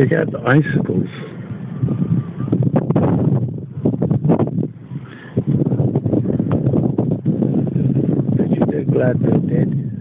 check out the icicles. Bet you they're glad they're dead.